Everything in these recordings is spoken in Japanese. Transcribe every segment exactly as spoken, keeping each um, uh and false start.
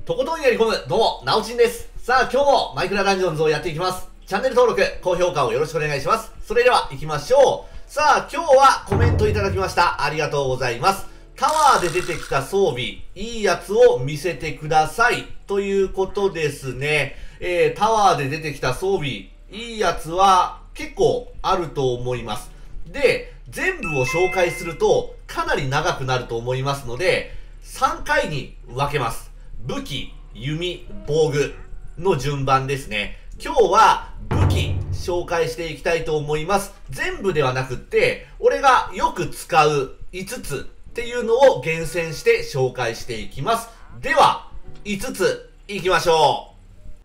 とことんやり込む、どうも、なおちんです。さあ、今日もマイクラダンジョンズをやっていきます。チャンネル登録、高評価をよろしくお願いします。それでは、行きましょう。さあ、今日はコメントいただきました。ありがとうございます。タワーで出てきた装備、いいやつを見せてください。ということですね。えー、タワーで出てきた装備、いいやつは結構あると思います。で、全部を紹介するとかなり長くなると思いますので、さんかいに分けます。武器、弓、防具の順番ですね。今日は武器紹介していきたいと思います。全部ではなくって、俺がよく使ういつつっていうのを厳選して紹介していきます。では、いつついきましょう。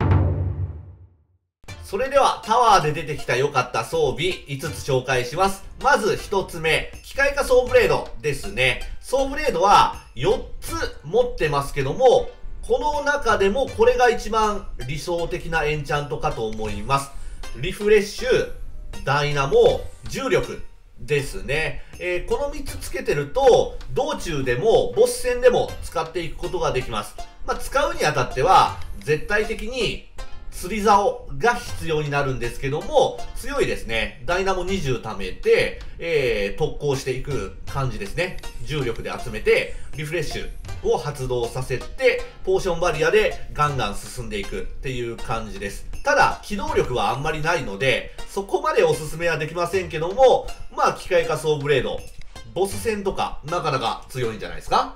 それではタワーで出てきた良かった装備いつつ紹介します。まずひとつめ、機械化ソーブレードですね。ソーブレードはよっつ持ってますけども、この中でもこれが一番理想的なエンチャントかと思います。リフレッシュ、ダイナモ、重力ですね。えー、このみっつつけてると、道中でもボス戦でも使っていくことができます。まあ、使うにあたっては、絶対的に釣り竿が必要になるんですけども、強いですね。ダイナモにじゅう貯めて、えー、特攻していく感じですね。重力で集めて、リフレッシュを発動させて、ポーションバリアでガンガン進んでいくっていう感じです。ただ、機動力はあんまりないので、そこまでおすすめはできませんけども、まあ、機械化ソーブレード、ボス戦とか、なかなか強いんじゃないですか。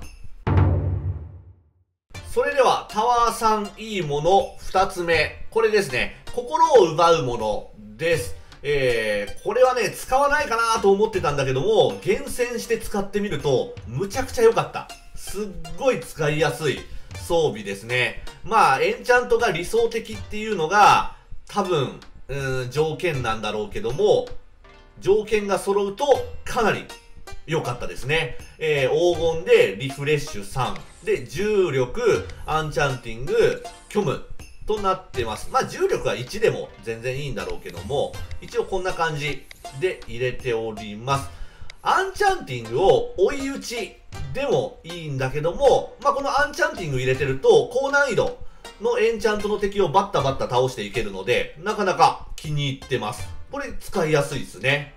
それでは、タワーさんいいものふたつめ。これですね。心を奪うものです。えー、これはね、使わないかなと思ってたんだけども、厳選して使ってみると、むちゃくちゃ良かった。すっごい使いやすい装備ですね。まあ、エンチャントが理想的っていうのが、多分、うーん、条件なんだろうけども、条件が揃うと、かなり良かったですね。えー、黄金でリフレッシュさん。で、重力、アンチャンティング、虚無となってます。まあ、重力はいちでも全然いいんだろうけども、一応こんな感じで入れております。アンチャンティングを追い打ちでもいいんだけども、まあ、このアンチャンティング入れてると、高難易度のエンチャントの敵をバッタバッタ倒していけるので、なかなか気に入ってます。これ使いやすいですね。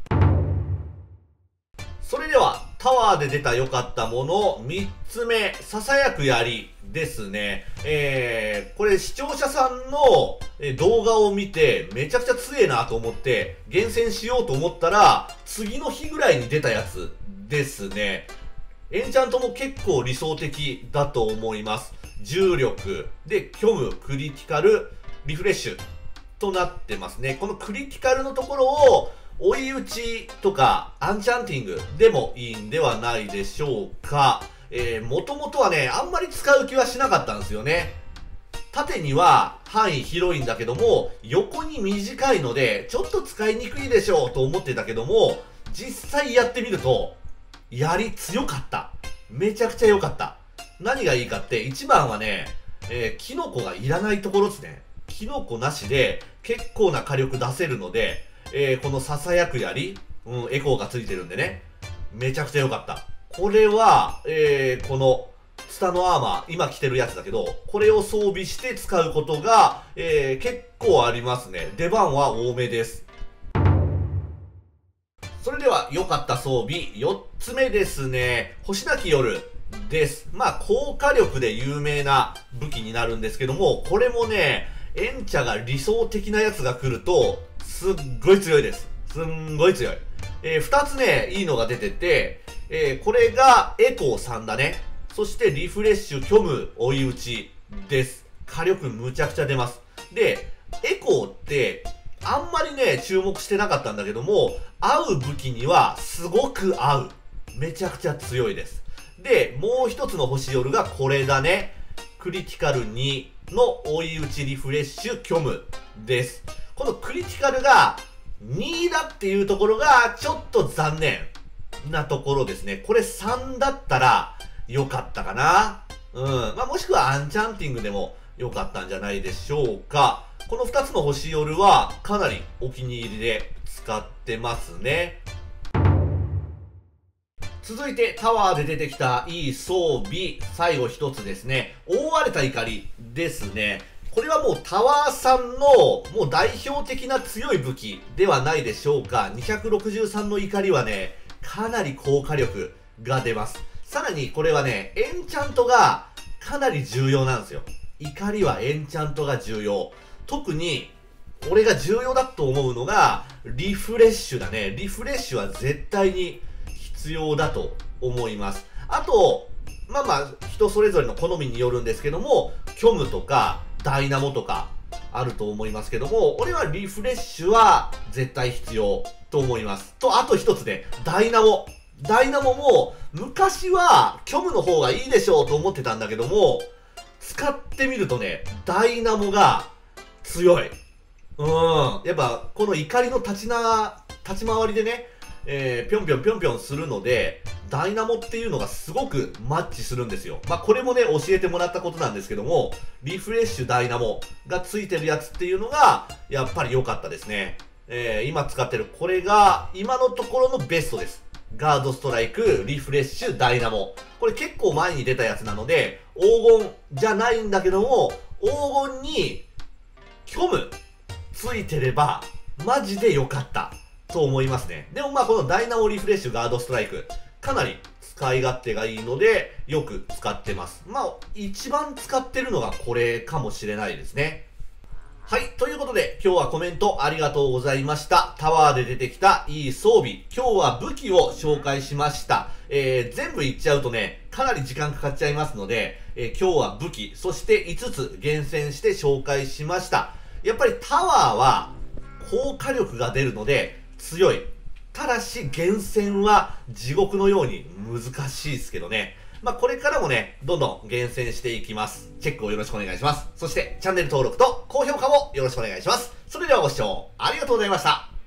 それでは、タワーで出た良かったもの、みっつめ、囁く槍ですね。えー、これ視聴者さんの動画を見て、めちゃくちゃ強えなと思って、厳選しようと思ったら、次の日ぐらいに出たやつですね。エンチャントも結構理想的だと思います。重力で、虚無、クリティカル、リフレッシュとなってますね。このクリティカルのところを、追い打ちとかアンチャンティングでもいいんではないでしょうか。えー、もともとはね、あんまり使う気はしなかったんですよね。縦には範囲広いんだけども、横に短いので、ちょっと使いにくいでしょうと思ってたけども、実際やってみると、槍強かった。めちゃくちゃ良かった。何がいいかって、一番はね、えー、キノコがいらないところですね。キノコなしで結構な火力出せるので、えー、この囁く槍、うん、エコーがついてるんでね、めちゃくちゃ良かった。これは、えー、この、ツタのアーマー、今着てるやつだけど、これを装備して使うことが、えー、結構ありますね。出番は多めです。それでは、良かった装備、よっつめですね。星なき夜です。まあ、高火力で有名な武器になるんですけども、これもね、エンチャが理想的なやつが来ると、すっごい強いです。すんごい強い。えー、二つね、いいのが出てて、えー、これがエコーさんだね。そしてリフレッシュ、虚無、追い打ちです。火力むちゃくちゃ出ます。で、エコーって、あんまりね、注目してなかったんだけども、合う武器にはすごく合う。めちゃくちゃ強いです。で、もう一つの星夜がこれだね。クリティカルにの追い打ちリフレッシュ、虚無です。このクリティカルがにだっていうところがちょっと残念なところですね。これさんだったら良かったかな。うん。まあ、もしくはアンチャンティングでも良かったんじゃないでしょうか。このふたつの星夜はかなりお気に入りで使ってますね。 続いてタワーで出てきたいい装備、最後一つですね。覆われた怒りですね。これはもうタワーさんのもう代表的な強い武器ではないでしょうか。にひゃくろくじゅうさんの怒りはね、かなり高火力が出ます。さらにこれはね、エンチャントがかなり重要なんですよ。怒りはエンチャントが重要。特に、俺が重要だと思うのが、リフレッシュだね。リフレッシュは絶対に必要だと思います。あと、まあまあ、人それぞれの好みによるんですけども、虚無とか、ダイナモとか、あると思いますけども、俺はリフレッシュは絶対必要と思います。と、あと一つね、ダイナモ。ダイナモも、昔は虚無の方がいいでしょうと思ってたんだけども、使ってみるとね、ダイナモが強い。うん。やっぱ、この怒りの立ちな、立ち回りでね、えー、ぴょんぴょんぴょんぴょんするので、ダイナモっていうのがすごくマッチするんですよ。まあ、これもね、教えてもらったことなんですけども、リフレッシュダイナモがついてるやつっていうのが、やっぱり良かったですね。えー、今使ってるこれが、今のところのベストです。ガードストライク、リフレッシュ、ダイナモ。これ結構前に出たやつなので、黄金じゃないんだけども、黄金に、虚無、ついてれば、マジで良かった。と思いますね。でもまあこのダイナモリフレッシュガードストライク、かなり使い勝手がいいので、よく使ってます。まあ、一番使ってるのがこれかもしれないですね。はい。ということで、今日はコメントありがとうございました。タワーで出てきたいい装備。今日は武器を紹介しました。えー、全部言っちゃうとね、かなり時間かかっちゃいますので、えー、今日は武器、そしていつつ厳選して紹介しました。やっぱりタワーは高火力が出るので強い。ただし厳選は地獄のように難しいですけどね。まあこれからもね、どんどん厳選していきます。チェックをよろしくお願いします。そしてチャンネル登録と高評価もよろしくお願いします。それではご視聴ありがとうございました。